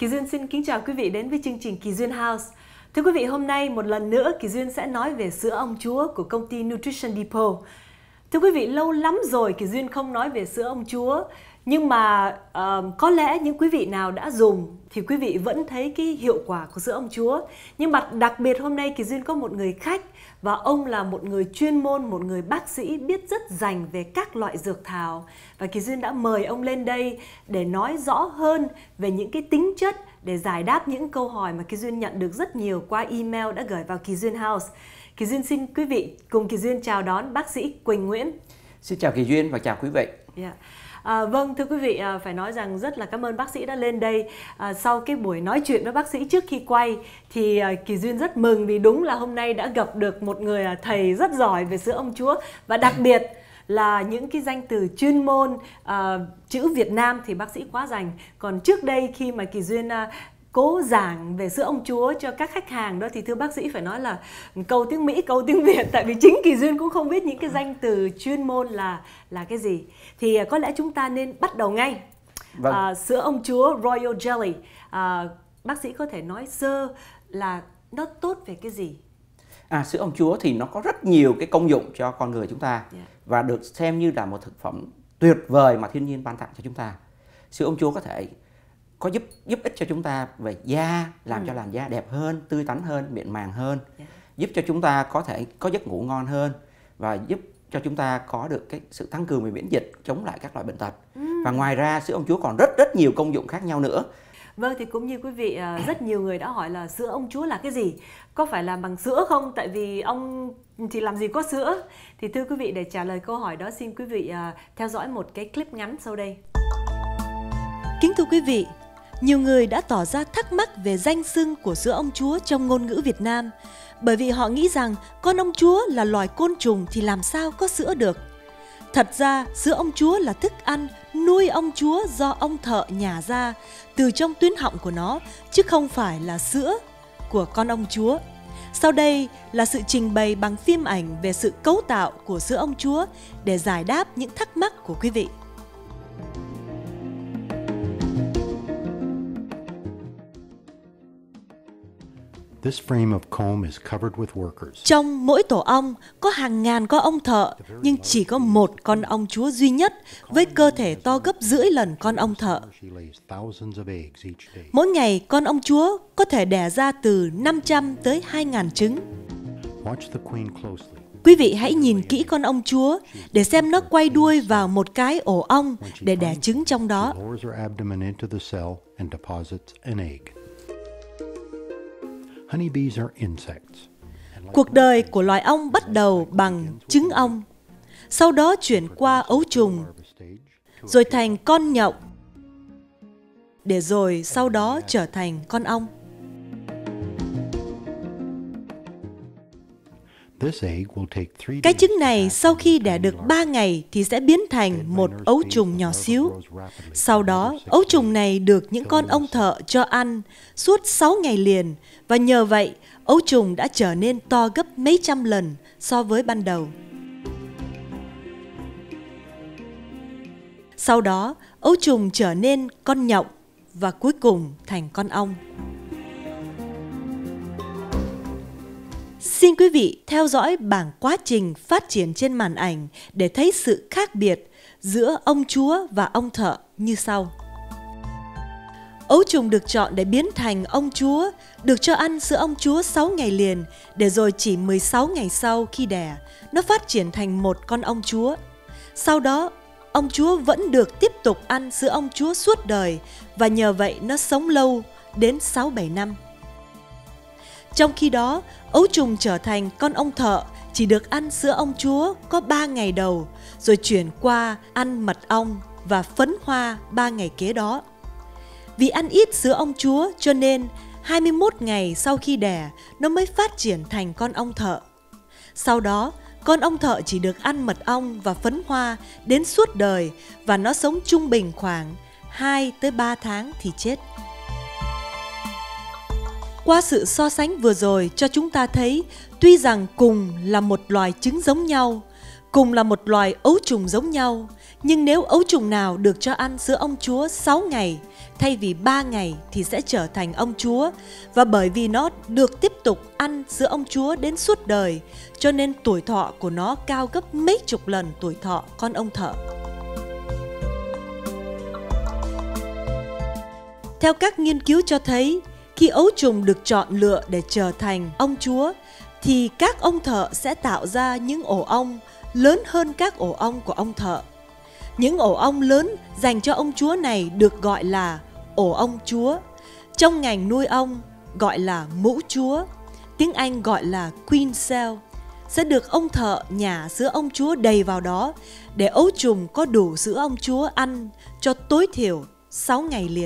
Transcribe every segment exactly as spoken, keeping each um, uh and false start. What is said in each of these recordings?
Kỳ Duyên xin kính chào quý vị đến với chương trình Kỳ Duyên House. Thưa quý vị, hôm nay một lần nữa Kỳ Duyên sẽ nói về sữa ông chúa của công ty Nutrition Depot. Thưa quý vị, lâu lắm rồi Kỳ Duyên không nói về sữa ông chúa, nhưng mà uh, có lẽ những quý vị nào đã dùng thì quý vị vẫn thấy cái hiệu quả của sữa ông chúa. Nhưng mà đặc biệt hôm nay Kỳ Duyên có một người khách, và ông là một người chuyên môn, một người bác sĩ biết rất rành về các loại dược thảo. Và Kỳ Duyên đã mời ông lên đây để nói rõ hơn về những cái tính chất, để giải đáp những câu hỏi mà Kỳ Duyên nhận được rất nhiều qua email đã gửi vào Kỳ Duyên House. Kỳ Duyên xin quý vị cùng Kỳ Duyên chào đón bác sĩ Quỳnh Nguyễn. Xin chào Kỳ Duyên và chào quý vị. Yeah. À, vâng, thưa quý vị, à, phải nói rằng rất là cảm ơn bác sĩ đã lên đây. À, sau cái buổi nói chuyện với bác sĩ trước khi quay thì à, Kỳ Duyên rất mừng vì đúng là hôm nay đã gặp được một người à, thầy rất giỏi về sữa ông chúa, và đặc biệt là những cái danh từ chuyên môn, à, chữ Việt Nam thì bác sĩ quá rành. Còn trước đây khi mà Kỳ Duyên à, cố giảng về sữa ông chúa cho các khách hàng đó thì thưa bác sĩ phải nói là câu tiếng Mỹ, câu tiếng Việt, tại vì chính Kỳ Duyên cũng không biết những cái danh từ chuyên môn là là cái gì. Thì có lẽ chúng ta nên bắt đầu ngay. Vâng. À, sữa ông chúa Royal Jelly, à, bác sĩ có thể nói sơ là nó tốt về cái gì? À, sữa ông chúa thì nó có rất nhiều cái công dụng cho con người chúng ta, yeah. và được xem như là một thực phẩm tuyệt vời mà thiên nhiên ban tặng cho chúng ta. Sữa ông chúa có thể có giúp giúp ích cho chúng ta về da, làm ừ. cho làn da đẹp hơn, tươi tắn hơn, mịn màng hơn, yeah. giúp cho chúng ta có thể có giấc ngủ ngon hơn, và giúp cho chúng ta có được cái sự tăng cường về miễn dịch, chống lại các loại bệnh tật. Ừ. Và ngoài ra sữa ông chúa còn rất rất nhiều công dụng khác nhau nữa. Vâng, thì cũng như quý vị, rất nhiều người đã hỏi là sữa ông chúa là cái gì? Có phải là bằng sữa không? Tại vì ông thì làm gì có sữa? Thì thưa quý vị, để trả lời câu hỏi đó, xin quý vị theo dõi một cái clip ngắn sau đây. Kính thưa quý vị, nhiều người đã tỏ ra thắc mắc về danh xưng của sữa ông chúa trong ngôn ngữ Việt Nam, bởi vì họ nghĩ rằng con ông chúa là loài côn trùng thì làm sao có sữa được. Thật ra, sữa ông chúa là thức ăn nuôi ông chúa do ông thợ nhả ra từ trong tuyến họng của nó, chứ không phải là sữa của con ông chúa. Sau đây là sự trình bày bằng phim ảnh về sự cấu tạo của sữa ông chúa để giải đáp những thắc mắc của quý vị. Trong mỗi tổ ong có hàng ngàn con ong thợ, nhưng chỉ có một con ong chúa duy nhất với cơ thể to gấp rưỡi lần con ong thợ. Mỗi ngày, con ong chúa có thể đẻ ra từ năm trăm tới hai nghìn trứng. Quý vị hãy nhìn kỹ con ong chúa để xem nó quay đuôi vào một cái ổ ong để đẻ trứng trong đó. Cuộc đời của loài ong bắt đầu bằng trứng ong, sau đó chuyển qua ấu trùng, rồi thành con nhộng, để rồi sau đó trở thành con ong. Cái trứng này sau khi đẻ được ba ngày thì sẽ biến thành một ấu trùng nhỏ xíu. Sau đó, ấu trùng này được những con ong thợ cho ăn suốt sáu ngày liền, và nhờ vậy, ấu trùng đã trở nên to gấp mấy trăm lần so với ban đầu. Sau đó, ấu trùng trở nên con nhộng và cuối cùng thành con ong. Xin quý vị theo dõi bảng quá trình phát triển trên màn ảnh để thấy sự khác biệt giữa ong chúa và ong thợ như sau. Ấu trùng được chọn để biến thành ong chúa, được cho ăn sữa ong chúa sáu ngày liền, để rồi chỉ mười sáu ngày sau khi đẻ, nó phát triển thành một con ong chúa. Sau đó, ong chúa vẫn được tiếp tục ăn sữa ong chúa suốt đời, và nhờ vậy nó sống lâu đến sáu bảy năm. Trong khi đó, ấu trùng trở thành con ong thợ chỉ được ăn sữa ong chúa có ba ngày đầu, rồi chuyển qua ăn mật ong và phấn hoa ba ngày kế đó. Vì ăn ít sữa ong chúa cho nên hai mươi mốt ngày sau khi đẻ, nó mới phát triển thành con ong thợ. Sau đó, con ong thợ chỉ được ăn mật ong và phấn hoa đến suốt đời, và nó sống trung bình khoảng hai tới ba tháng thì chết. Qua sự so sánh vừa rồi cho chúng ta thấy, tuy rằng cùng là một loài trứng giống nhau, cùng là một loài ấu trùng giống nhau, nhưng nếu ấu trùng nào được cho ăn sữa ong chúa sáu ngày, thay vì ba ngày thì sẽ trở thành ông chúa. Và bởi vì nó được tiếp tục ăn sữa ông chúa đến suốt đời, cho nên tuổi thọ của nó cao gấp mấy chục lần tuổi thọ con ông thợ. Theo các nghiên cứu cho thấy, khi ấu trùng được chọn lựa để trở thành ông chúa, thì các ông thợ sẽ tạo ra những ổ ong lớn hơn các ổ ong của ông thợ. Những ổ ong lớn dành cho ông chúa này được gọi là ổ ong chúa. Trong ngành nuôi ong gọi là mũ chúa, tiếng Anh gọi là queen cell, sẽ được ông thợ nhả sữa ông chúa đầy vào đó để ấu trùng có đủ sữa ông chúa ăn cho tối thiểu sáu ngày liền.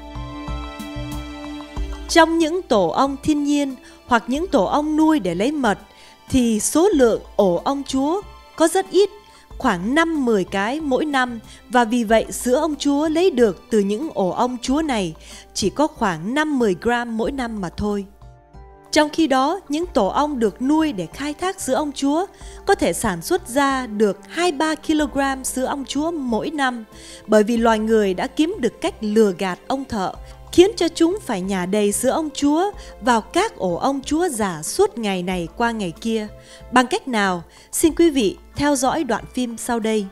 Trong những tổ ong thiên nhiên hoặc những tổ ong nuôi để lấy mật thì số lượng ổ ong chúa có rất ít, khoảng năm đến mười cái mỗi năm, và vì vậy sữa ông chúa lấy được từ những ổ ong chúa này chỉ có khoảng năm đến mười gram mỗi năm mà thôi. Trong khi đó, những tổ ong được nuôi để khai thác sữa ông chúa có thể sản xuất ra được hai đến ba ki lô gam sữa ông chúa mỗi năm, bởi vì loài người đã kiếm được cách lừa gạt ông thợ, khiến cho chúng phải nhả đầy sữa ông chúa vào các ổ ong chúa giả suốt ngày này qua ngày kia. Bằng cách nào? Xin quý vị theo dõi đoạn phim sau đây.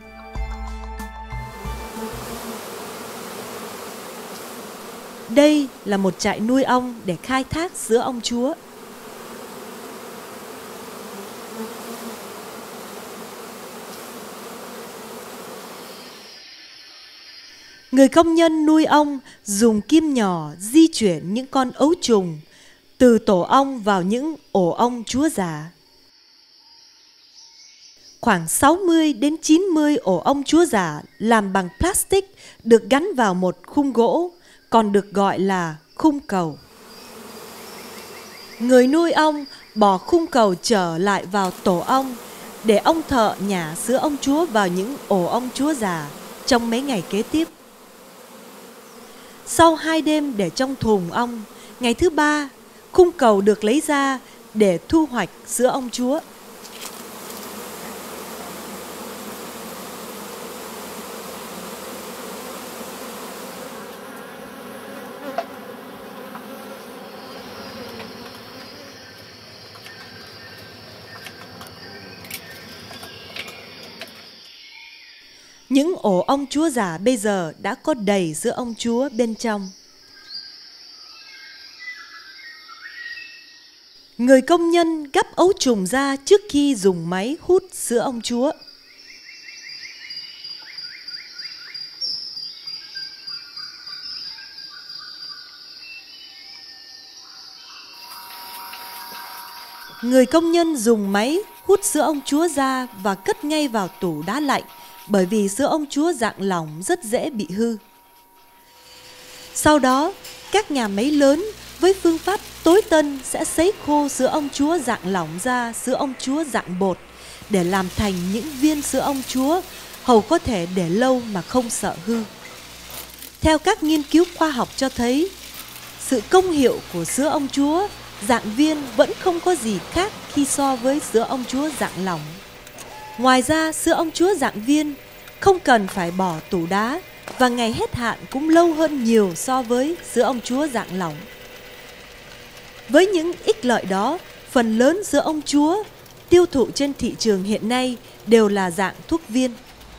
Đây là một trại nuôi ong để khai thác sữa ong chúa. Người công nhân nuôi ong dùng kim nhỏ di chuyển những con ấu trùng từ tổ ong vào những ổ ong chúa già. Khoảng sáu mươi đến chín mươi ổ ong chúa già làm bằng plastic được gắn vào một khung gỗ, còn được gọi là khung cầu. Người nuôi ong bỏ khung cầu trở lại vào tổ ong để ông thợ nhả sữa ong chúa vào những ổ ong chúa già trong mấy ngày kế tiếp. Sau hai đêm để trong thùng ong, ngày thứ ba, khung cầu được lấy ra để thu hoạch sữa ong chúa. Những ổ ong chúa giả bây giờ đã có đầy sữa ong chúa bên trong. Người công nhân gắp ấu trùng ra trước khi dùng máy hút sữa ong chúa. Người công nhân dùng máy hút sữa ong chúa ra và cất ngay vào tủ đá lạnh, bởi vì sữa ong chúa dạng lỏng rất dễ bị hư. Sau đó, các nhà máy lớn với phương pháp tối tân sẽ sấy khô sữa ong chúa dạng lỏng ra sữa ong chúa dạng bột để làm thành những viên sữa ong chúa hầu có thể để lâu mà không sợ hư. Theo các nghiên cứu khoa học cho thấy, sự công hiệu của sữa ong chúa dạng viên vẫn không có gì khác khi so với sữa ong chúa dạng lỏng. Ngoài ra, sữa ong chúa dạng viên không cần phải bỏ tủ đá và ngày hết hạn cũng lâu hơn nhiều so với sữa ong chúa dạng lỏng. Với những ích lợi đó, phần lớn sữa ong chúa tiêu thụ trên thị trường hiện nay đều là dạng thuốc viên.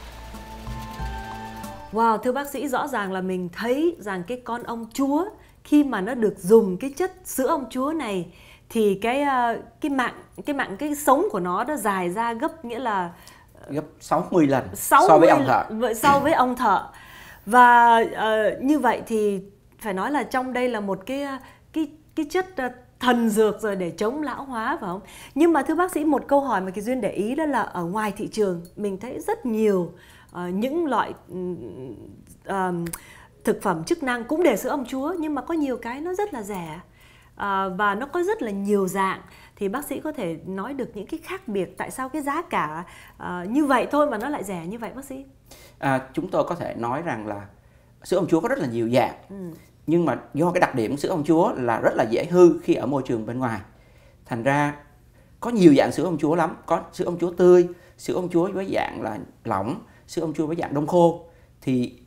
Wow, thưa bác sĩ, rõ ràng là mình thấy rằng cái con ong chúa khi mà nó được dùng cái chất sữa ong chúa này thì cái cái mạng cái mạng cái sống của nó nó dài ra gấp, nghĩa là gấp sáu mươi lần sáu mươi so với ong thợ. So với ong thợ. Và uh, như vậy thì phải nói là trong đây là một cái cái cái chất uh, thần dược rồi để chống lão hóa, phải không? Nhưng mà thưa bác sĩ, một câu hỏi mà Kỳ Duyên để ý đó là ở ngoài thị trường mình thấy rất nhiều uh, những loại uh, thực phẩm chức năng cũng để sữa ong chúa, nhưng mà có nhiều cái nó rất là rẻ à, và nó có rất là nhiều dạng. Thì bác sĩ có thể nói được những cái khác biệt, tại sao cái giá cả à, như vậy thôi mà nó lại rẻ như vậy bác sĩ? À, chúng tôi có thể nói rằng là sữa ong chúa có rất là nhiều dạng, ừ. nhưng mà do cái đặc điểm sữa ong chúa là rất là dễ hư khi ở môi trường bên ngoài, thành ra có nhiều dạng sữa ong chúa lắm. Có sữa ong chúa tươi, sữa ong chúa với dạng là lỏng, sữa ong chúa với dạng đông khô. Thì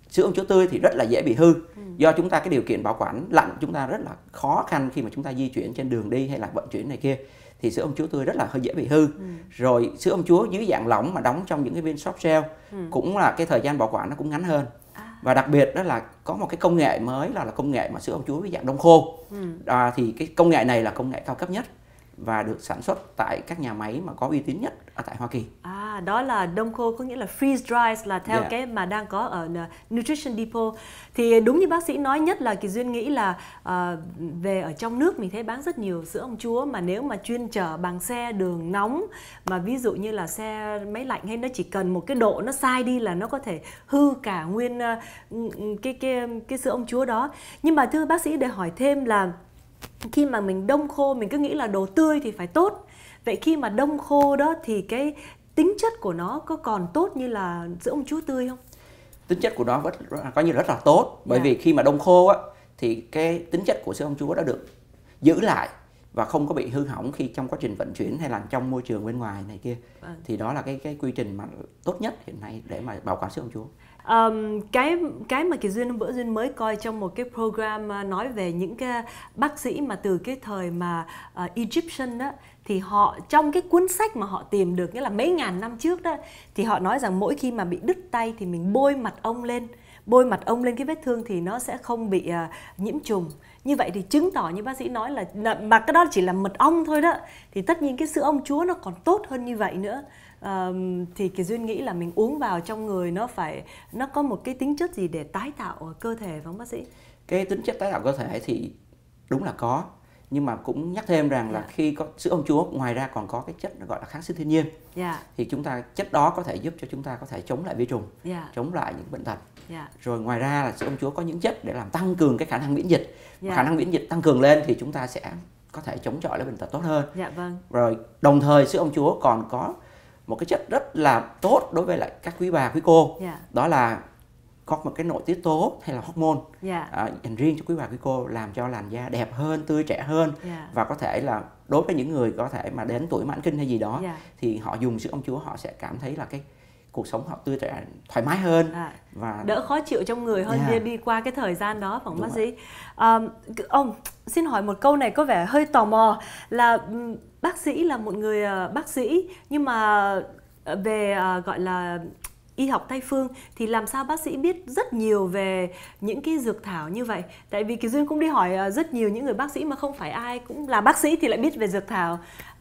Sữa ông chúa tươi thì rất là dễ bị hư, ừ. do chúng ta cái điều kiện bảo quản lạnh chúng ta rất là khó khăn khi mà chúng ta di chuyển trên đường đi hay là vận chuyển này kia, thì sữa ông chúa tươi rất là hơi dễ bị hư. Ừ. Rồi sữa ông chúa dưới dạng lỏng mà đóng trong những cái viên soft shell, ừ. cũng là cái thời gian bảo quản nó cũng ngắn hơn. À. Và đặc biệt đó là có một cái công nghệ mới là, là công nghệ mà sữa ông chúa với dạng đông khô. Ừ. À, thì cái công nghệ này là công nghệ cao cấp nhất và được sản xuất tại các nhà máy mà có uy tín nhất ở tại Hoa Kỳ. À, đó là đông khô, có nghĩa là freeze dry, là theo yeah. cái mà đang có ở Nutrition Depot. Thì đúng như bác sĩ nói, nhất là Kỳ Duyên nghĩ là uh, về ở trong nước mình thấy bán rất nhiều sữa ông chúa, mà nếu mà chuyên chở bằng xe đường nóng, mà ví dụ như là xe máy lạnh hay nó chỉ cần một cái độ nó sai đi là nó có thể hư cả nguyên uh, cái, cái, cái sữa ông chúa đó. Nhưng mà thưa bác sĩ, để hỏi thêm là khi mà mình đông khô mình cứ nghĩ là đồ tươi thì phải tốt. Vậy khi mà đông khô đó thì cái tính chất của nó có còn tốt như là sữa ông chúa tươi không? Tính chất của nó vẫn có như rất là tốt. Bởi yeah. vì khi mà đông khô á, thì cái tính chất của sữa ông chúa đã được giữ lại và không có bị hư hỏng khi trong quá trình vận chuyển hay là trong môi trường bên ngoài này kia. À. Thì đó là cái cái quy trình mà tốt nhất hiện nay để mà bảo quản sữa ông chúa. Um, cái cái mà Kỳ Duyên hôm bữa Duyên mới coi trong một cái program uh, nói về những cái bác sĩ mà từ cái thời mà uh, Egyptian đó, thì họ trong cái cuốn sách mà họ tìm được, nghĩa là mấy ngàn năm trước đó, thì họ nói rằng mỗi khi mà bị đứt tay thì mình bôi mật ong lên, bôi mật ong lên cái vết thương thì nó sẽ không bị uh, nhiễm trùng. Như vậy thì chứng tỏ như bác sĩ nói là, mà cái đó chỉ là mật ong thôi đó, thì tất nhiên cái sữa ông chúa nó còn tốt hơn như vậy nữa. Uh, thì Kỳ Duyên nghĩ là mình uống vào trong người nó phải nó có một cái tính chất gì để tái tạo cơ thể phải không bác sĩ? Cái tính chất tái tạo cơ thể thì đúng là có, nhưng mà cũng nhắc thêm rằng là yeah. khi có sữa ông chúa ngoài ra còn có cái chất gọi là kháng sinh thiên nhiên, yeah. thì chúng ta chất đó có thể giúp cho chúng ta có thể chống lại vi trùng, yeah. chống lại những bệnh tật. Yeah. Rồi ngoài ra là sữa ông chúa có những chất để làm tăng cường cái khả năng miễn dịch, yeah. khả năng miễn dịch tăng cường lên thì chúng ta sẽ có thể chống chọi lại bệnh tật tốt hơn. Yeah, vâng. Rồi đồng thời sữa ông chúa còn có một cái chất rất là tốt đối với lại các quý bà quý cô, yeah. đó là có một cái nội tiết tố hay là hormone, yeah. à, dành riêng cho quý bà quý cô, làm cho làn da đẹp hơn, tươi trẻ hơn, yeah. và có thể là đối với những người có thể mà đến tuổi mãn kinh hay gì đó, yeah. thì họ dùng sữa ông chúa họ sẽ cảm thấy là cái cuộc sống họ tươi trẻ, thoải mái hơn, à, và đỡ khó chịu trong người hơn, yeah. đi qua cái thời gian đó, phải không bác sĩ? À, ông xin hỏi một câu này có vẻ hơi tò mò, là bác sĩ là một người uh, bác sĩ, nhưng mà về uh, gọi là y học Tây phương thì làm sao bác sĩ biết rất nhiều về những cái dược thảo như vậy? Tại vì Kỳ Duyên cũng đi hỏi uh, rất nhiều những người bác sĩ mà không phải ai cũng là bác sĩ thì lại biết về dược thảo. Uh,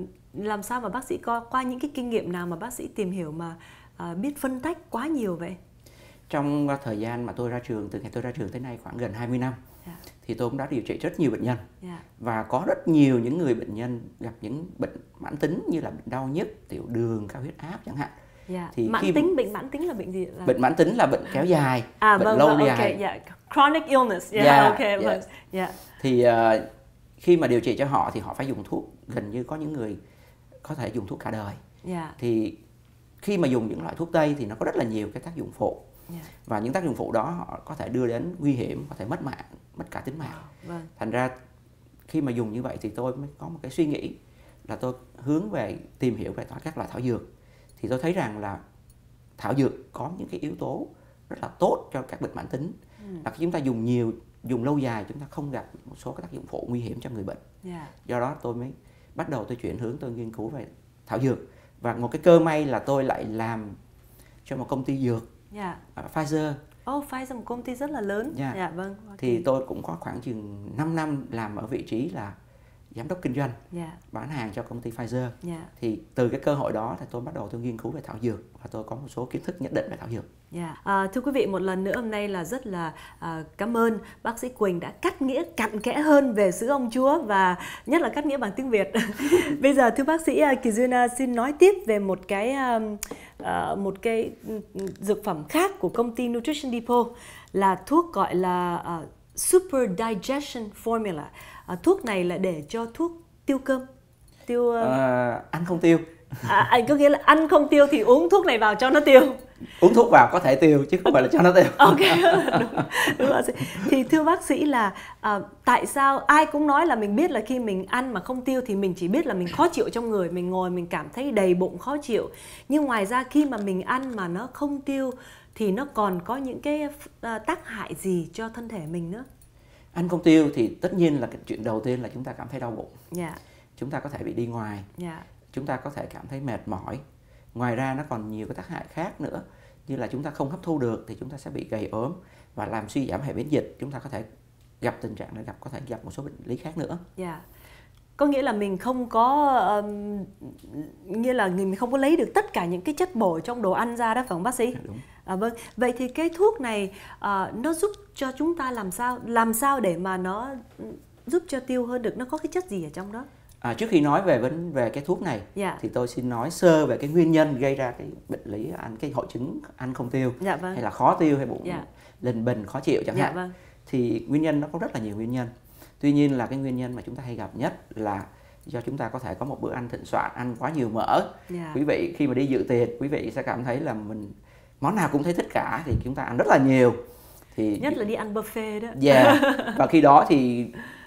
làm sao mà bác sĩ có qua những cái kinh nghiệm nào mà bác sĩ tìm hiểu mà uh, biết phân tách quá nhiều vậy? Trong thời gian mà tôi ra trường, từ ngày tôi ra trường tới nay khoảng gần hai mươi năm, yeah. thì tôi cũng đã điều trị rất nhiều bệnh nhân, yeah. và có rất nhiều những người bệnh nhân gặp những bệnh mãn tính như là bệnh đau nhức, tiểu đường, cao huyết áp chẳng hạn. Yeah. Thì mãn khi... tính, bệnh mãn tính là bệnh gì? Là... Bệnh mãn tính là bệnh kéo dài, à, bệnh vâng, lâu vâng, dài. Okay, yeah. Chronic illness. Yeah, yeah, okay, yeah. Vâng. Yeah. Thì uh, khi mà điều trị cho họ thì họ phải dùng thuốc, gần như có những người có thể dùng thuốc cả đời. Yeah. Thì khi mà dùng những loại thuốc Tây thì nó có rất là nhiều cái tác dụng phụ. Yeah. Và những tác dụng phụ đó họ có thể đưa đến nguy hiểm, có thể mất mạng, mất cả tính mạng. Oh, vâng. Thành ra khi mà dùng như vậy thì tôi mới có một cái suy nghĩ là tôi hướng về tìm hiểu về các loại thảo dược. Thì tôi thấy rằng là thảo dược có những cái yếu tố rất là tốt cho các bệnh mãn tính. Ừ. Là khi chúng ta dùng nhiều, dùng lâu dài chúng ta không gặp một số các tác dụng phụ nguy hiểm cho người bệnh. Yeah. Do đó tôi mới bắt đầu tôi chuyển hướng, tôi nghiên cứu về thảo dược. Và một cái cơ may là tôi lại làm cho một công ty dược, yeah. uh, Pfizer. Oh, Pfizer một công ty rất là lớn. Yeah. Yeah, vâng. Thì tôi cũng có khoảng chừng năm năm làm ở vị trí là giám đốc kinh doanh, yeah. bán hàng cho công ty Pfizer. Yeah. Thì từ cái cơ hội đó thì tôi bắt đầu tôi nghiên cứu về thảo dược và tôi có một số kiến thức nhất định về thảo dược. Yeah. À, thưa quý vị, một lần nữa hôm nay là rất là à, cảm ơn bác sĩ Quỳnh đã cắt nghĩa cặn kẽ hơn về sữa ông chúa và nhất là cắt nghĩa bằng tiếng Việt. Bây giờ thưa bác sĩ, Kỳ Duyên xin nói tiếp về một cái à, một cái dược phẩm khác của công ty Nutrition Depot, là thuốc gọi là uh, Super Digestion Formula. À, thuốc này là để cho thuốc tiêu cơm, tiêu uh... à, ăn không tiêu. À, anh có nghĩa là ăn không tiêu thì uống thuốc này vào cho nó tiêu. uống thuốc vào có thể tiêu chứ không phải là cho nó tiêu. Ok, đúng, đúng rồi. Thì thưa bác sĩ là à, tại sao ai cũng nói là mình biết là khi mình ăn mà không tiêu thì mình chỉ biết là mình khó chịu trong người, mình ngồi mình cảm thấy đầy bụng khó chịu. Nhưng ngoài ra khi mà mình ăn mà nó không tiêu thì nó còn có những cái à, tác hại gì cho thân thể mình nữa? Ăn không tiêu thì tất nhiên là cái chuyện đầu tiên là chúng ta cảm thấy đau bụng. Yeah. Chúng ta có thể bị đi ngoài. Yeah. Chúng ta có thể cảm thấy mệt mỏi. Ngoài ra nó còn nhiều cái tác hại khác nữa, như là chúng ta không hấp thu được thì chúng ta sẽ bị gầy ốm và làm suy giảm hệ miễn dịch. Chúng ta có thể gặp tình trạng này, gặp có thể gặp một số bệnh lý khác nữa. Yeah. Có nghĩa là mình không có um, nghĩa là mình không có lấy được tất cả những cái chất bổ trong đồ ăn ra đó, phải không bác sĩ? Đúng. À, vâng. Vậy thì cái thuốc này uh, nó giúp cho chúng ta làm sao làm sao để mà nó giúp cho tiêu hơn được? Nó có cái chất gì ở trong đó? À, trước khi nói về vấn về cái thuốc này, dạ. thì tôi xin nói sơ về cái nguyên nhân gây ra cái bệnh lý ăn cái hội chứng ăn không tiêu, dạ, vâng. hay là khó tiêu hay bụng dạ. lên bình khó chịu chẳng dạ, hạn. Vâng. Thì nguyên nhân nó có rất là nhiều nguyên nhân. Tuy nhiên là cái nguyên nhân mà chúng ta hay gặp nhất là do chúng ta có thể có một bữa ăn thịnh soạn, ăn quá nhiều mỡ. dạ. Quý vị khi mà đi dự tiệc, quý vị sẽ cảm thấy là mình món nào cũng thấy thích cả, thì chúng ta ăn rất là nhiều. Thì nhất là đi ăn buffet đó. Yeah. Và khi đó thì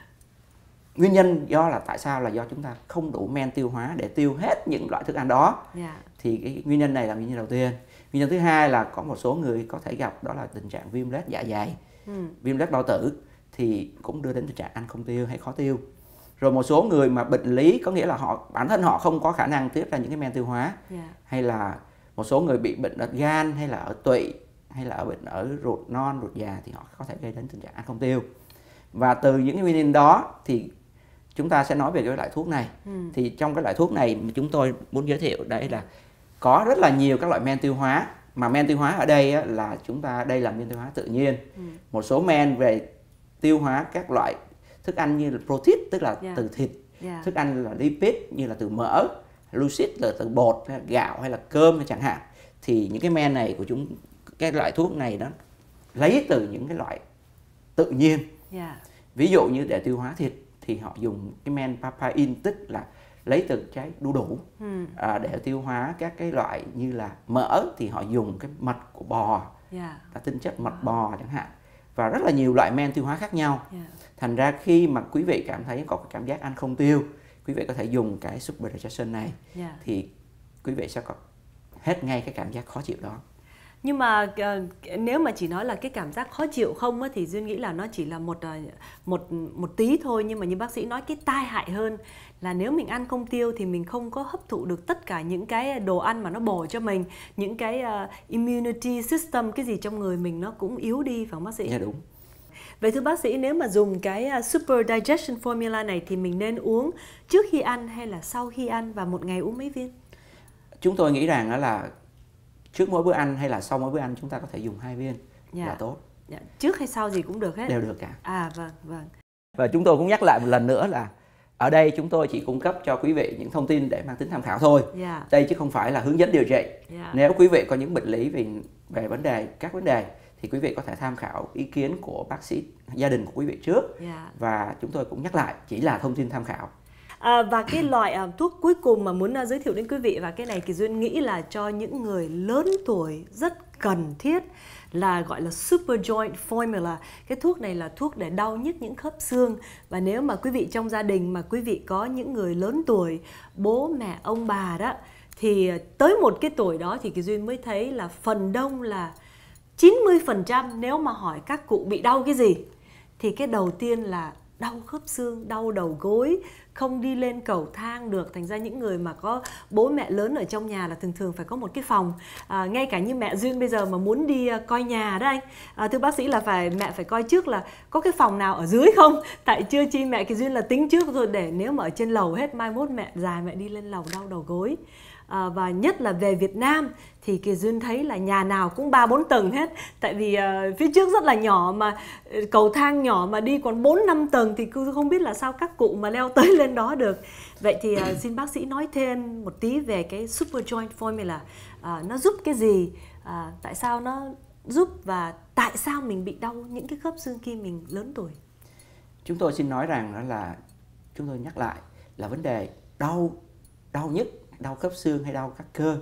nguyên nhân do là tại sao là do chúng ta không đủ men tiêu hóa để tiêu hết những loại thức ăn đó. yeah. Thì cái nguyên nhân này là nguyên nhân đầu tiên. Nguyên nhân thứ hai là có một số người có thể gặp, đó là tình trạng viêm loét dạ dày, ừ. viêm loét bao tử, thì cũng đưa đến tình trạng ăn không tiêu hay khó tiêu. Rồi một số người mà bệnh lý, có nghĩa là họ bản thân họ không có khả năng tiết ra những cái men tiêu hóa, yeah. hay là một số người bị bệnh ở gan hay là ở tụy hay là ở bệnh ở ruột non, ruột già, thì họ có thể gây đến tình trạng ăn không tiêu. Và từ những cái nguyên nhân đó thì chúng ta sẽ nói về cái loại thuốc này. ừ. Thì trong cái loại thuốc này mà chúng tôi muốn giới thiệu đây là có rất là nhiều các loại men tiêu hóa. Mà men tiêu hóa ở đây á, là chúng ta đây là men tiêu hóa tự nhiên. ừ. Một số men về tiêu hóa các loại thức ăn như là protein, tức là yeah. từ thịt, yeah. thức ăn là lipid như là từ mỡ, glucid là từ bột hay là gạo hay là cơm hay chẳng hạn. Thì những cái men này của chúng, cái loại thuốc này nó lấy từ những cái loại tự nhiên. yeah. Ví dụ như để tiêu hóa thịt thì họ dùng cái men papain, tức là lấy từ trái đu đủ. ừ. À, để tiêu hóa các cái loại như là mỡ thì họ dùng cái mật của bò, yeah. là tinh chất mật bò chẳng hạn, và rất là nhiều loại men tiêu hóa khác nhau. yeah. Thành ra khi mà quý vị cảm thấy có cái cảm giác ăn không tiêu, quý vị có thể dùng cái Super Digestion này, yeah. thì quý vị sẽ có hết ngay cái cảm giác khó chịu đó. Nhưng mà uh, nếu mà chỉ nói là cái cảm giác khó chịu không á, thì Duyên nghĩ là nó chỉ là một, uh, một, một tí thôi. Nhưng mà như bác sĩ nói, cái tai hại hơn là nếu mình ăn không tiêu thì mình không có hấp thụ được tất cả những cái đồ ăn mà nó bổ cho mình. Những cái uh, immunity system, cái gì trong người mình nó cũng yếu đi, phải không bác sĩ? Dạ đúng. Vậy thưa bác sĩ, nếu mà dùng cái Super Digestion Formula này thì mình nên uống trước khi ăn hay là sau khi ăn, và một ngày uống mấy viên? Chúng tôi nghĩ rằng đó là trước mỗi bữa ăn hay là sau mỗi bữa ăn chúng ta có thể dùng hai viên dạ. là tốt. Dạ. Trước hay sau gì cũng được hết? Đều được cả. À vâng, vâng. Và chúng tôi cũng nhắc lại một lần nữa là ở đây chúng tôi chỉ cung cấp cho quý vị những thông tin để mang tính tham khảo thôi. Yeah. Đây chứ không phải là hướng dẫn điều trị. Yeah. Nếu quý vị có những bệnh lý về về vấn đề các vấn đề thì quý vị có thể tham khảo ý kiến của bác sĩ gia đình của quý vị trước. Yeah. Và chúng tôi cũng nhắc lại chỉ là thông tin tham khảo. À, và cái loại uh, thuốc cuối cùng mà muốn uh, giới thiệu đến quý vị, và cái này thì Duyên nghĩ là cho những người lớn tuổi rất cần thiết, là gọi là Super Joint Formula. Cái thuốc này là thuốc để đau nhức những khớp xương. Và nếu mà quý vị trong gia đình mà quý vị có những người lớn tuổi, bố mẹ ông bà đó, thì tới một cái tuổi đó thì cái Duyên mới thấy là phần đông là chín mươi phần trăm nếu mà hỏi các cụ bị đau cái gì thì cái đầu tiên là đau khớp xương, đau đầu gối, không đi lên cầu thang được. Thành ra những người mà có bố mẹ lớn ở trong nhà là thường thường phải có một cái phòng. À, ngay cả như mẹ Duyên bây giờ mà muốn đi coi nhà đó anh, à, thưa bác sĩ là phải mẹ phải coi trước là có cái phòng nào ở dưới không. Tại chưa chi mẹ cái Duyên là tính trước rồi, để nếu mà ở trên lầu hết mai mốt mẹ già mẹ đi lên lầu đau đầu gối. À, và nhất là về Việt Nam thì Kiều Duyên thấy là nhà nào cũng ba bốn tầng hết. Tại vì uh, phía trước rất là nhỏ, mà uh, cầu thang nhỏ mà đi còn bốn năm tầng thì cứ không biết là sao các cụ mà leo tới lên đó được. Vậy thì uh, xin bác sĩ nói thêm một tí về cái Super Joint Formula. Uh, nó giúp cái gì? Uh, tại sao nó giúp, và tại sao mình bị đau những cái khớp xương khi mình lớn tuổi? Chúng tôi xin nói rằng đó là chúng tôi nhắc lại là vấn đề đau, đau nhức, đau khớp xương hay đau các cơ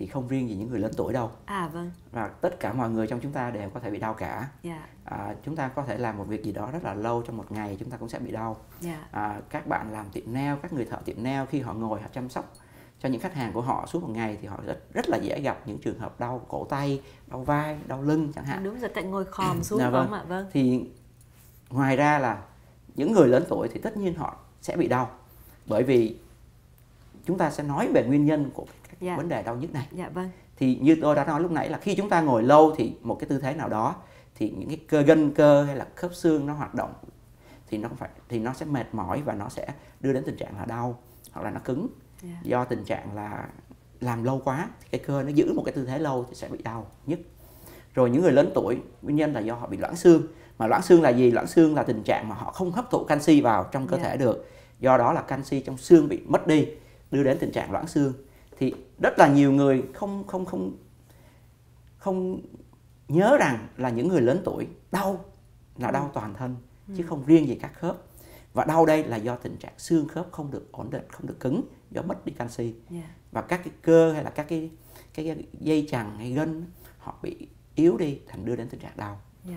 thì không riêng gì những người lớn tuổi đâu. À vâng. Và tất cả mọi người trong chúng ta đều có thể bị đau cả. Yeah. À, chúng ta có thể làm một việc gì đó rất là lâu trong một ngày chúng ta cũng sẽ bị đau. Yeah. À, các bạn làm tiệm nail, các người thợ tiệm nail khi họ ngồi họ chăm sóc cho những khách hàng của họ suốt một ngày thì họ rất rất là dễ gặp những trường hợp đau cổ tay, đau vai, đau lưng chẳng hạn. Đúng rồi, tại ngồi khòm xuống. Dạ, vâng. Không ạ? Vâng. Thì ngoài ra là những người lớn tuổi thì tất nhiên họ sẽ bị đau, bởi vì chúng ta sẽ nói về nguyên nhân của các Dạ. vấn đề đau nhức này. Dạ vâng. Thì như tôi đã nói lúc nãy là khi chúng ta ngồi lâu thì một cái tư thế nào đó thì những cái cơ gân cơ hay là khớp xương nó hoạt động thì nó phải thì nó sẽ mệt mỏi và nó sẽ đưa đến tình trạng là đau hoặc là nó cứng. Yeah. Do tình trạng là làm lâu quá thì cái cơ nó giữ một cái tư thế lâu thì sẽ bị đau nhức. Rồi những người lớn tuổi nguyên nhân là do họ bị loãng xương. Mà loãng xương là gì? Loãng xương là tình trạng mà họ không hấp thụ canxi vào trong cơ yeah. thể được. Do đó là canxi trong xương bị mất đi, đưa đến tình trạng loãng xương. Thì rất là nhiều người không không không không nhớ rằng là những người lớn tuổi đau là đau toàn thân ừ. chứ không riêng gì các khớp. Và đau đây là do tình trạng xương khớp không được ổn định, không được cứng do mất đi canxi. Yeah. Và các cái cơ hay là các cái cái dây chằng hay gân họ bị yếu đi thành đưa đến tình trạng đau. Yeah.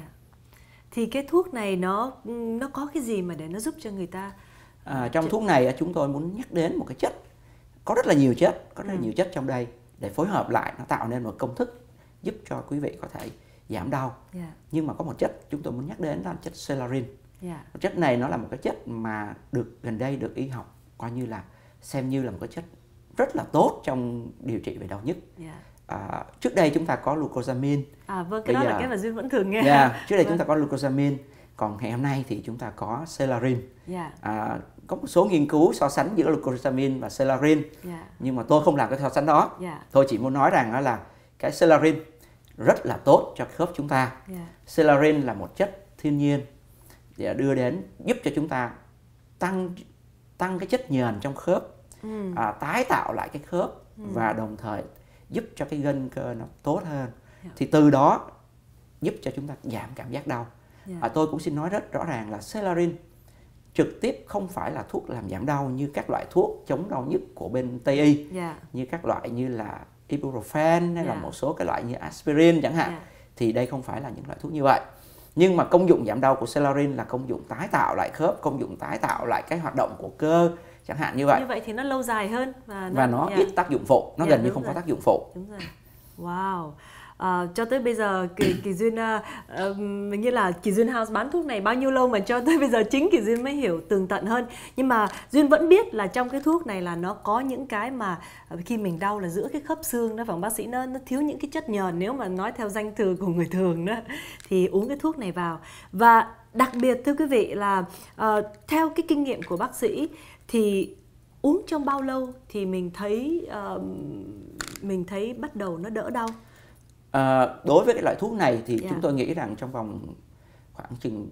Thì cái thuốc này nó nó có cái gì mà để nó giúp cho người ta? À, trong thuốc này chúng tôi muốn nhắc đến một cái chất, có rất là nhiều chất, có rất là ừ. nhiều chất trong đây để phối hợp lại nó tạo nên một công thức giúp cho quý vị có thể giảm đau. Yeah. Nhưng mà có một chất chúng tôi muốn nhắc đến là chất Celarin. Yeah. Chất này nó là một cái chất mà được gần đây được y học coi như là xem như là một cái chất rất là tốt trong điều trị về đau nhức. Yeah. À, trước đây chúng ta có glucosamine. À vâng, cái Bây đó giờ, là cái mà Duyên vẫn thường nghe. Yeah, trước đây vâng. chúng ta có glucosamine, còn ngày hôm nay thì chúng ta có Celarin. Yeah. À, có một số nghiên cứu so sánh giữa glucosamine và Celarin, yeah. nhưng mà tôi không làm cái so sánh đó. Yeah. Tôi chỉ muốn nói rằng đó là cái Celarin rất là tốt cho khớp chúng ta. Yeah. Celarin là một chất thiên nhiên để đưa đến giúp cho chúng ta tăng tăng cái chất nhờn trong khớp, ừ. à, tái tạo lại cái khớp ừ. và đồng thời giúp cho cái gân cơ nó tốt hơn. Yeah. Thì từ đó giúp cho chúng ta giảm cảm giác đau. Yeah. À, tôi cũng xin nói rất rõ ràng là Celarin trực tiếp không phải là thuốc làm giảm đau như các loại thuốc chống đau nhức của bên Tây y, yeah. như các loại như là ibuprofen hay yeah. là một số cái loại như aspirin chẳng hạn. Yeah. Thì đây không phải là những loại thuốc như vậy. Nhưng mà công dụng giảm đau của Celarin là công dụng tái tạo lại khớp, công dụng tái tạo lại cái hoạt động của cơ chẳng hạn như vậy. Như vậy thì nó lâu dài hơn và nó, và nó yeah. ít tác dụng phụ, nó yeah, gần như không rồi. có tác dụng phụ. Đúng rồi. Wow. À, cho tới bây giờ Kỳ, Kỳ Duyên uh, uh, mình như là Kỳ Duyên House bán thuốc này bao nhiêu lâu mà cho tới bây giờ chính Kỳ Duyên mới hiểu tường tận hơn. Nhưng mà Duyên vẫn biết là trong cái thuốc này là nó có những cái mà khi mình đau là giữa cái khớp xương đó, phải không bác sĩ, nó, nó thiếu những cái chất nhờn, nếu mà nói theo danh từ của người thường đó thì uống cái thuốc này vào. Và đặc biệt thưa quý vị là uh, theo cái kinh nghiệm của bác sĩ thì uống trong bao lâu thì mình thấy uh, mình thấy bắt đầu nó đỡ đau? À, đối với cái loại thuốc này thì yeah. chúng tôi nghĩ rằng trong vòng khoảng chừng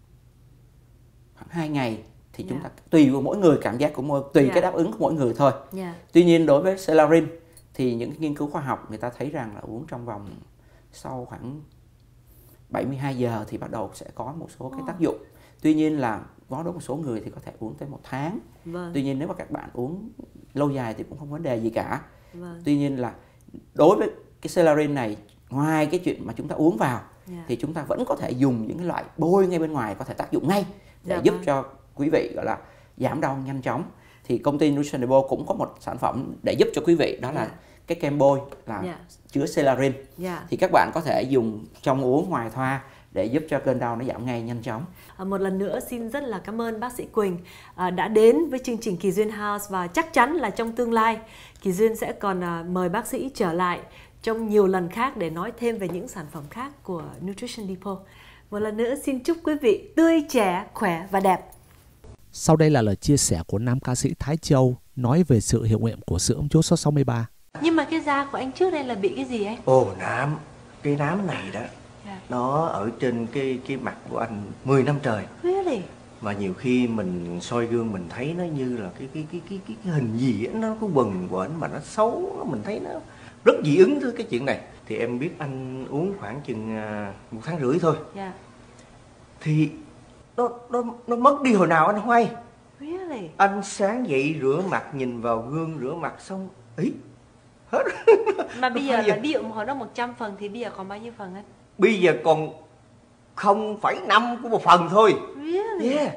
khoảng hai ngày thì yeah. chúng ta tùy vào mỗi người, cảm giác của mỗi tùy yeah. cái đáp ứng của mỗi người thôi. Yeah. Tuy nhiên đối với Celarin thì những nghiên cứu khoa học người ta thấy rằng là uống trong vòng sau khoảng bảy mươi hai giờ thì bắt đầu sẽ có một số cái tác dụng. Tuy nhiên là có đối một số người thì có thể uống tới một tháng. Vâng. Tuy nhiên nếu mà các bạn uống lâu dài thì cũng không vấn đề gì cả. Vâng. Tuy nhiên là đối với cái Celarin này, ngoài cái chuyện mà chúng ta uống vào yeah. thì chúng ta vẫn có thể dùng những cái loại bôi ngay bên ngoài có thể tác dụng ngay để yeah, giúp vâng. cho quý vị gọi là giảm đau nhanh chóng. Thì công ty Nutrition Depot cũng có một sản phẩm để giúp cho quý vị, đó là yeah. cái kem bôi là yeah. chứa Celarin. Yeah. Thì các bạn có thể dùng trong uống, ngoài thoa để giúp cho cơn đau nó giảm ngay nhanh chóng. À, một lần nữa xin rất là cảm ơn bác sĩ Quỳnh à, đã đến với chương trình Kỳ Duyên House, và chắc chắn là trong tương lai Kỳ Duyên sẽ còn à, mời bác sĩ trở lại trong nhiều lần khác để nói thêm về những sản phẩm khác của Nutrition Depot. Một lần nữa xin chúc quý vị tươi trẻ, khỏe và đẹp. Sau đây là lời chia sẻ của nam ca sĩ Thái Châu nói về sự hiệu nghiệm của sữa ấm chúa số sáu mươi ba. Nhưng mà cái da của anh trước đây là bị cái gì anh? Ồ, nám. Cái nám này đó, yeah. nó ở trên cái cái mặt của anh mười năm trời. Really? Mà nhiều khi mình soi gương mình thấy nó như là cái cái cái cái cái, cái hình gì đó, nó có quần của anh mà nó xấu, mình thấy nó rất dị ứng với cái chuyện này. Thì em biết anh uống khoảng chừng một tháng rưỡi thôi. Yeah. Thì nó nó nó mất đi hồi nào anh không hay. Really? Anh sáng dậy rửa mặt, nhìn vào gương rửa mặt xong, ý hết Mà bây Nó giờ phải là gì? ví dụ hồi đó một trăm phần thì bây giờ còn bao nhiêu phần anh? Bây giờ còn không phẩy năm của một phần thôi. Really? Yeah.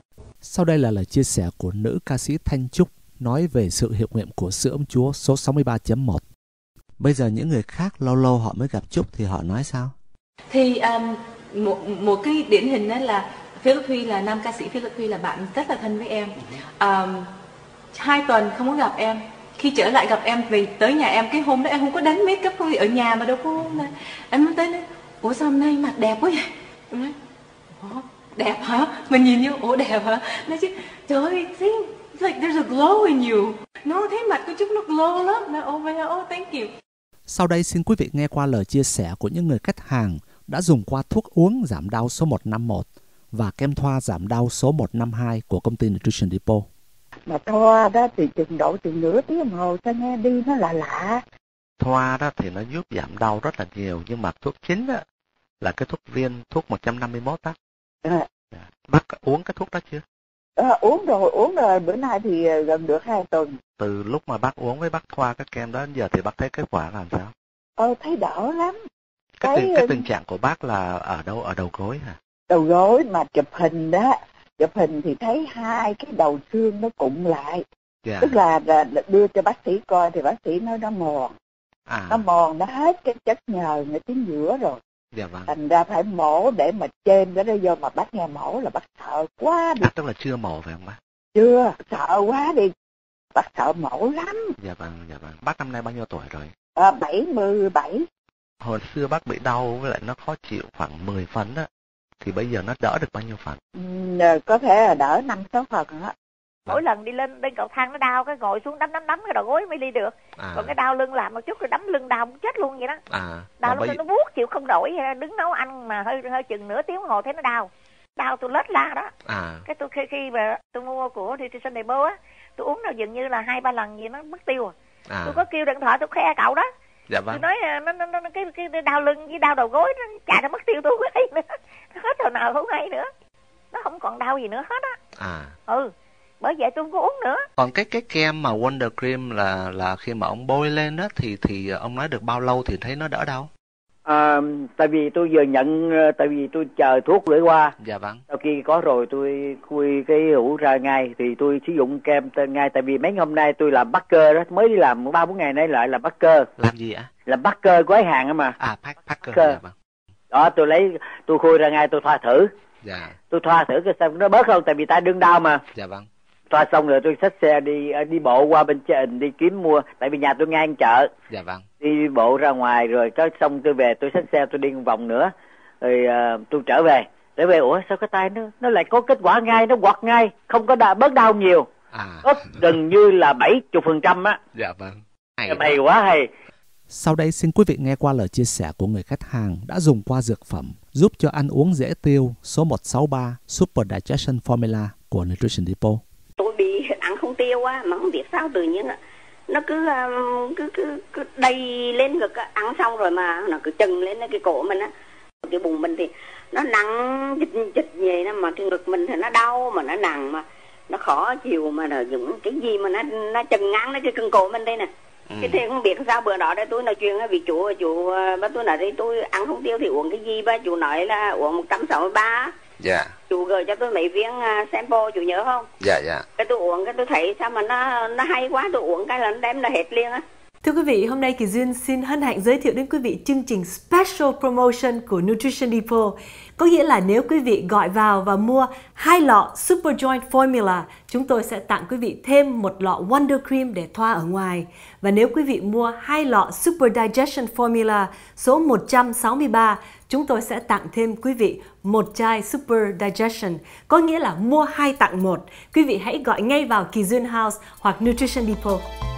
Sau đây là lời chia sẻ của nữ ca sĩ Thanh Trúc nói về sự hiệu nghiệm của sữa ấm Chúa số sáu mươi ba chấm một. Bây giờ những người khác lâu lâu họ mới gặp Trúc thì họ nói sao? Thì um, một một cái điển hình đó là Philip Huy, là nam ca sĩ Philip Huy, là bạn rất là thân với em. Um, hai tuần không có gặp em, khi trở lại gặp em về tới nhà em, cái hôm đó em không có đánh make up, không gì ở nhà mà đâu có. Em nói tới nói, ủa sao hôm nay mặt đẹp quá vậy? Em nói, ủa đẹp hả? Mình nhìn vô, ủa đẹp hả? Nói chứ, trời ơi, see, it's like there's a glow in you. Nó thấy mặt của Trúc nó glow lắm. Nói, oh, my, oh, thank you. Sau đây xin quý vị nghe qua lời chia sẻ của những người khách hàng đã dùng qua thuốc uống giảm đau số một năm một và kem thoa giảm đau số một năm hai của công ty Nutrition Depot. Mà thoa đó thì chừng độ chừng nửa tiếng đồng hồ sao nghe đi nó lạ lạ. Thoa đó thì nó giúp giảm đau rất là nhiều, nhưng mà thuốc chính á, là cái thuốc viên, thuốc một trăm năm mươi mốt đó. À. Bác uống cái thuốc đó chưa? À, uống rồi, uống rồi, bữa nay thì gần được hai tuần. Từ lúc mà bác uống với bác thoa cái kem đó đến giờ thì bác thấy kết quả làm sao? Ờ, thấy đỡ lắm. Cái, Cái, tình, cái tình trạng của bác là ở đâu? Ở đầu gối hả? đầu gối mà chụp hình đó, chụp hình thì thấy hai cái đầu xương nó cụm lại. Dạ. Tức là, là đưa cho bác sĩ coi thì bác sĩ nói nó mòn. À. Nó mòn, nó hết cái chất nhờn ở chính giữa rồi. Dạ vâng. Thành ra phải mổ để mà chêm cái đó vô, mà bác nghe mổ là bác sợ quá đi. À, tức là chưa mổ phải không bác? Chưa, sợ quá đi. Bác sợ mổ lắm. Dạ vâng, dạ vâng. Bác năm nay bao nhiêu tuổi rồi? À, bảy mươi bảy. Hồi xưa bác bị đau với lại nó khó chịu khoảng mười phần đó. Thì bây giờ nó đỡ được bao nhiêu phần? Ừ, có thể là đỡ năm sáu phần đó. Mỗi lần đi lên lên cầu thang nó đau, cái ngồi xuống đấm đấm đấm cái đầu gối mới đi được. À. Còn cái đau lưng làm một chút rồi đấm lưng đau muốn chết luôn vậy đó. À. Đau lúc bây... nó buốt chịu không nổi, đứng nấu ăn mà hơi hơi chừng nửa tiếng hồ thấy nó đau. Đau tôi lết la đó. À. Cái tôi khi khi mà tôi mua của Nutrition Depot á, tôi uống nó dường như là hai ba lần gì nó mất tiêu. À. Tôi có kêu điện thoại tôi khoe cậu đó. Dạ vâng. Tôi nói nó, nó, nó cái cái đau lưng với đau đầu gối nó chạy ra mất tiêu tôi không hay nữa. Nó hết hồi nào không hay nữa. Nó không còn đau gì nữa hết á. À. Ừ. Bởi vậy tôi không có uống nữa. Còn cái cái kem mà Wonder Cream là là khi mà ông bôi lên đó thì thì ông nói được bao lâu thì thấy nó đỡ đau? À, tại vì tôi vừa nhận, tại vì tôi chờ thuốc gửi qua. Dạ vâng. Sau khi có rồi tôi khui cái hũ ra ngay thì tôi sử dụng kem tên ngay, tại vì mấy hôm nay tôi làm Parker đó, mới đi làm ba bốn ngày nay lại là Parker. Làm gì ạ? Làm Parker gói hàng á mà. À Parker. Parker. Dạ vâng. Đó tôi lấy tôi khui ra ngay tôi thoa thử. Dạ. Tôi thoa thử cái xem nó bớt không, tại vì ta đương đau mà. Dạ vâng. Thoa xong rồi tôi xách xe đi đi bộ qua bên trên đi kiếm mua, tại vì nhà tôi ngang chợ. Dạ vâng. Đi bộ ra ngoài rồi cái xong tôi về, tôi xách xe tôi đi một vòng nữa rồi uh, tôi trở về trở về ủa sao cái tay nó nó lại có kết quả ngay, nó quặt ngay, không có đau, bớt đau nhiều. À. Bớt gần như là bảy mươi phần trăm á. Dạ vâng. Hay, hay quá hay. Sau đây xin quý vị nghe qua lời chia sẻ của người khách hàng đã dùng qua dược phẩm giúp cho ăn uống dễ tiêu số một sáu ba Super Digestion Formula của Nutrition Depot. Tôi bị ăn không tiêu á, mà không biết sao tự nhiên nó cứ cứ cứ, cứ đầy lên ngực á, ăn xong rồi mà nó cứ chừng lên cái cổ mình á, cái bụng mình thì nó nặng chịch chịch vậy đó, mà cái ngực mình thì nó đau mà nó nặng mà nó khó chịu, mà nó dùng cái gì mà nó nó chừng ngang nó cái cân cổ mình đây nè. Ừ. Cái thế không biết sao bữa đó đây tôi nói chuyện với chủ chủ bác tôi nói đây tôi ăn không tiêu thì uống cái gì, ba chủ nói là uống một trăm sáu mươi ba. Dạ. Chủ gửi cho tôi mấy viên uh, sample, chủ nhớ không? Dạ dạ. Cái tôi uống cái tôi thấy sao mà nó nó hay quá, tôi uống cái là nó đem là hết liền á. Thưa quý vị, hôm nay Kỳ Duyên xin hân hạnh giới thiệu đến quý vị chương trình Special Promotion của Nutrition Depot. Có nghĩa là nếu quý vị gọi vào và mua hai lọ Super Joint Formula, chúng tôi sẽ tặng quý vị thêm một lọ Wonder Cream để thoa ở ngoài. Và nếu quý vị mua hai lọ Super Digestion Formula số một trăm sáu mươi ba, chúng tôi sẽ tặng thêm quý vị một chai Super Digestion. Có nghĩa là mua hai tặng một. Quý vị hãy gọi ngay vào Kỳ Duyên House hoặc Nutrition Depot.